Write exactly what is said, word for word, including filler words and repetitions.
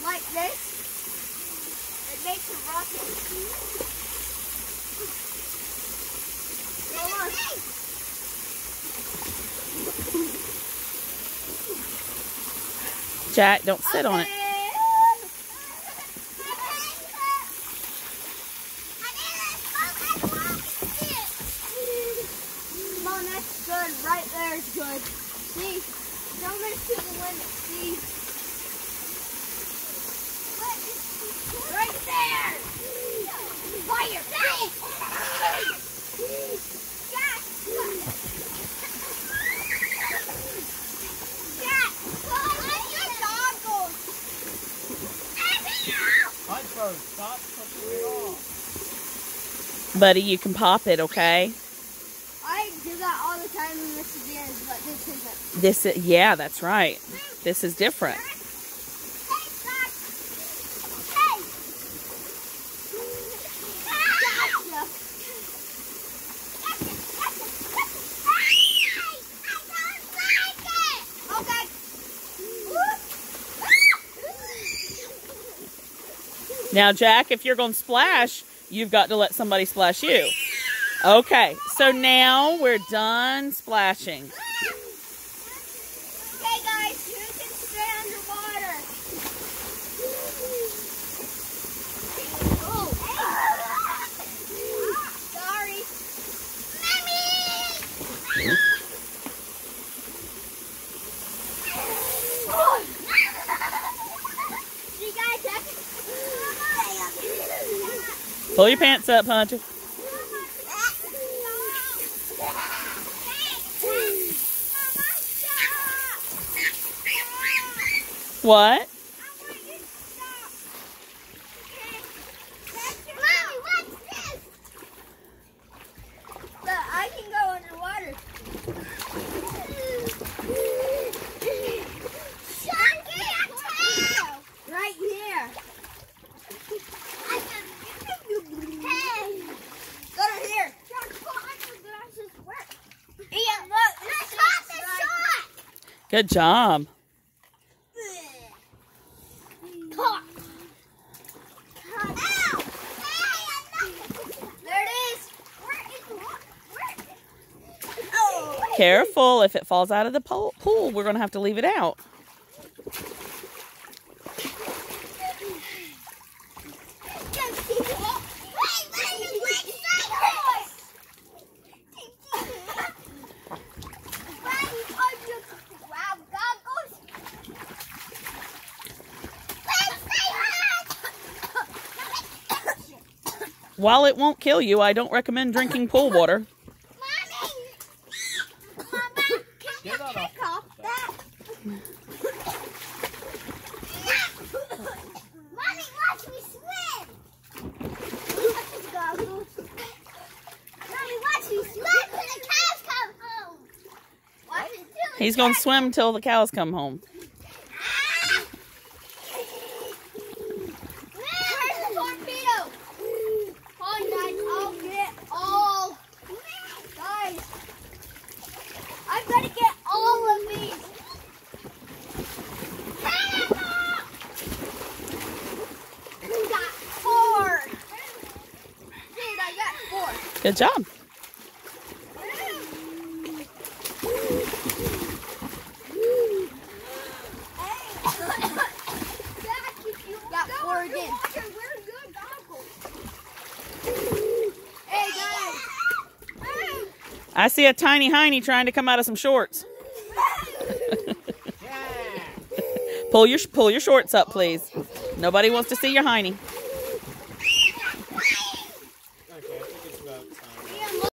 like this. It makes a rocket. Come on. Jack, don't sit on it. Come on, that's good. Right there is good. See? Don't make to the limit. See? Right there! Fire! Jack! Jack! Where's your goggles? Iceberg, stop pushing it off. Buddy, you can pop it, okay? I do that all the time in this is, but this isn't. This is, yeah, that's right. This is different. Now, Jack, if you're going to splash, you've got to let somebody splash you. Okay, so now we're done splashing. Okay, guys, who can stay underwater? Oh, sorry. Mommy! See, guys, I can... Pull your pants up, Hunter. What? Mommy, what's this? But I can go underwater. Right here. Hey. Go to here. Ian, look. This is shot. Good job. Careful, if it falls out of the pool, we're going to have to leave it out. While it won't kill you, I don't recommend drinking pool water. He's going to swim till the cows come home. I better get all of these. We got four. Dude, I got four. Good job. Got four again. Hey guys. I see a tiny hiney trying to come out of some shorts. pull your pull your shorts up, please. Nobody wants to see your hiney.